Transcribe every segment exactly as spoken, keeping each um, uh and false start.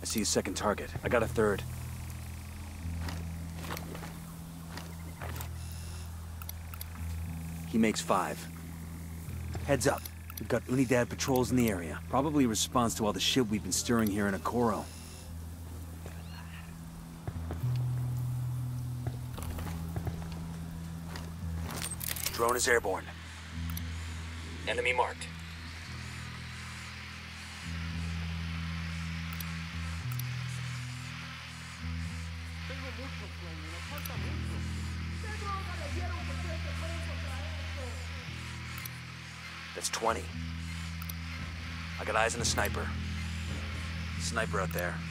see a second target. I got a third. He makes five. Heads up. We've got Unidad patrols in the area. Probably response to all the shit we've been stirring here in Okoro. Drone is airborne. Enemy marked. That's twenty. I got eyes on a sniper. Sniper out there.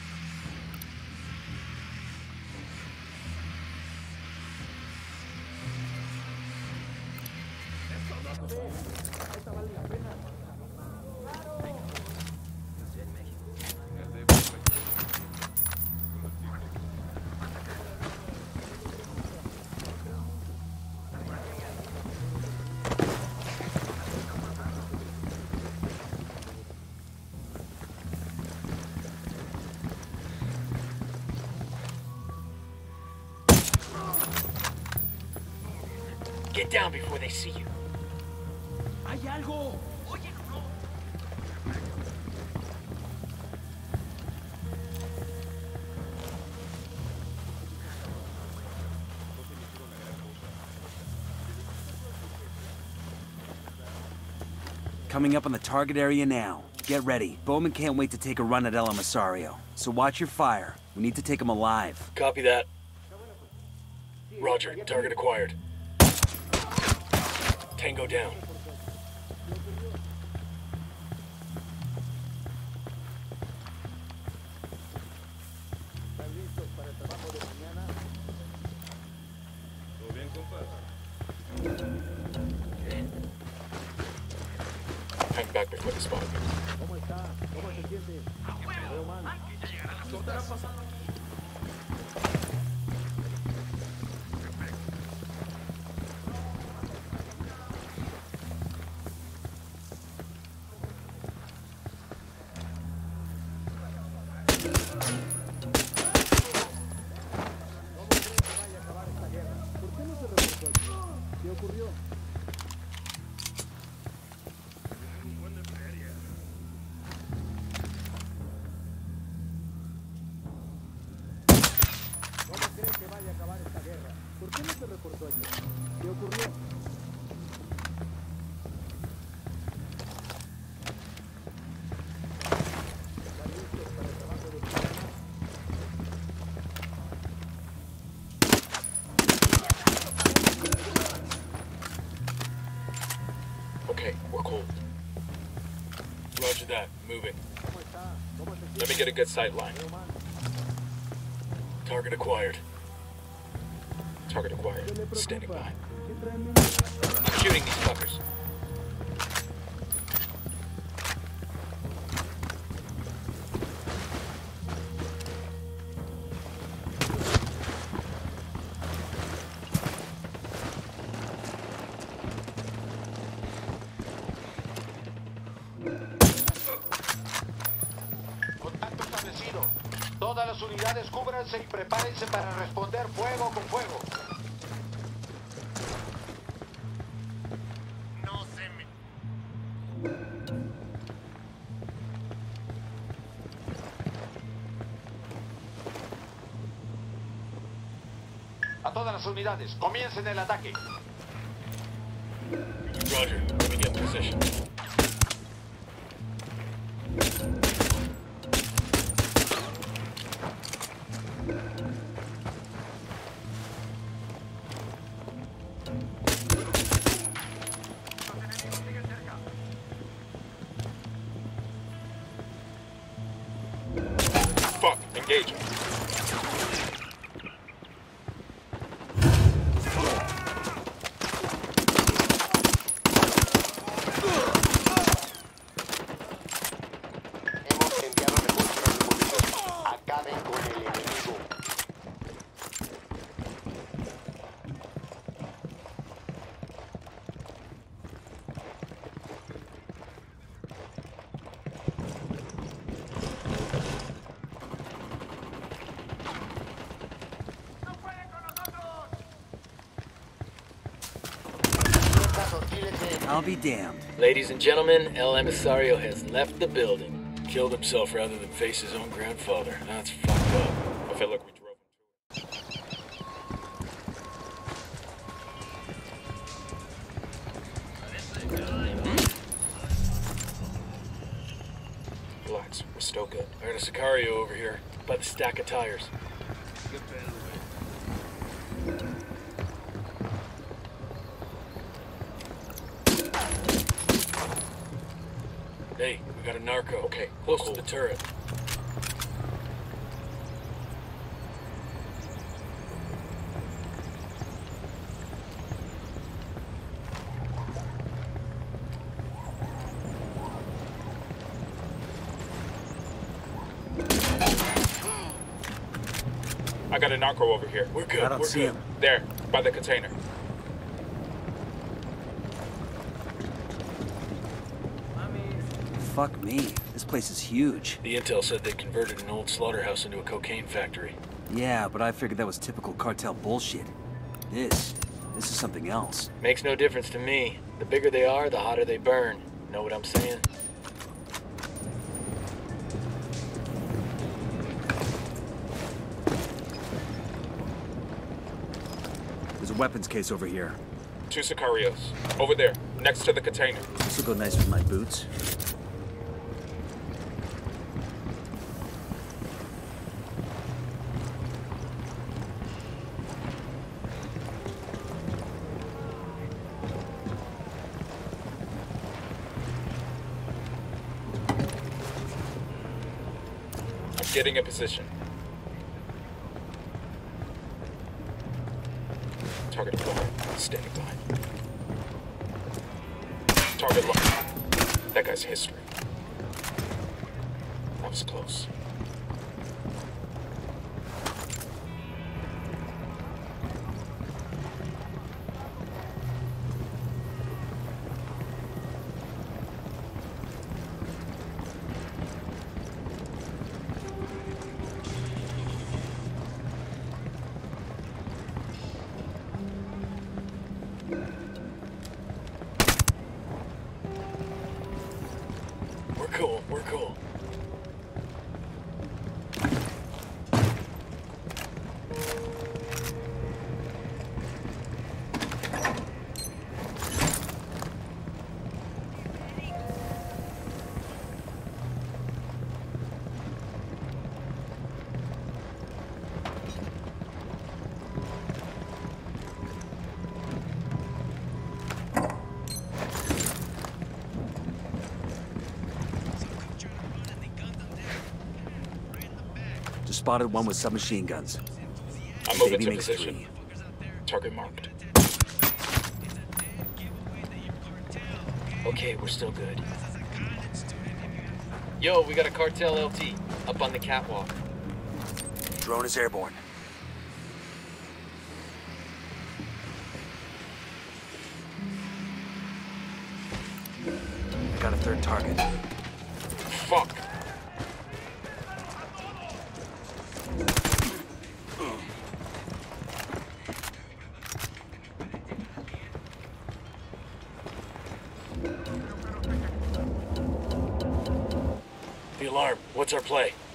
Get down before they see you. ¡Hay algo! ¡Oye, no! Coming up on the target area now. Get ready. Bowman can't wait to take a run at El Emisario. So watch your fire. We need to take him alive. Copy that. Roger, target acquired. Tango down. Hang back before the spot. ¿Cómo está? ¿Cómo se siente? Me veo mal. ¿Qué estará pasando? ¿Por qué no se reportó ayer? ¿Qué ocurrió? ¿Están listos para el trabajo de mañana? Okay, we're cold. Roger that. Moving. ¿Cómo está? ¿Cómo se siente? Let me get a good sight line. Me veo mal. Target acquired. Target acquired. ¿Qué le Standing preocupa? by. ¿Qué traen de- I'm shooting these fuckers. Contacto establecido. Todas las unidades cúbranse y prepárense para responder fuego con fuego. No se me... A todas las unidades, comiencen el ataque. Roger. Let me get in position. Fuck, engaging. Hemos enviado recursos a su posición. Acaben con el enemigo. I'll be damned. Ladies and gentlemen, El Emisario has left the building. Killed himself rather than face his own grandfather. That's fucked up. I feel like we drove him to Relax, we're still good. I heard a Sicario over here, by the stack of tires. Hey, we got a narco. Okay, Close cool. to the turret. I got a narco over here. We're good, I don't we're see good. him. There, by the container. Fuck me. This place is huge. The intel said they converted an old slaughterhouse into a cocaine factory. Yeah, but I figured that was typical cartel bullshit. This, this is something else. Makes no difference to me. The bigger they are, the hotter they burn. Know what I'm saying? There's a weapons case over here. Two Sicarios. Over there, next to the container. This will go nice with my boots. I'm getting in position. Target acquired. Standing by. Target locked. That guy's history. That was close. We're cool, we're cool. Just spotted one with submachine guns. I'm moving Baby to makes position. three. Target marked. Okay, we're still good. Yo, we got a cartel L T up on the catwalk. Drone is airborne. Got a third target. Fuck! The alarm. What's our play?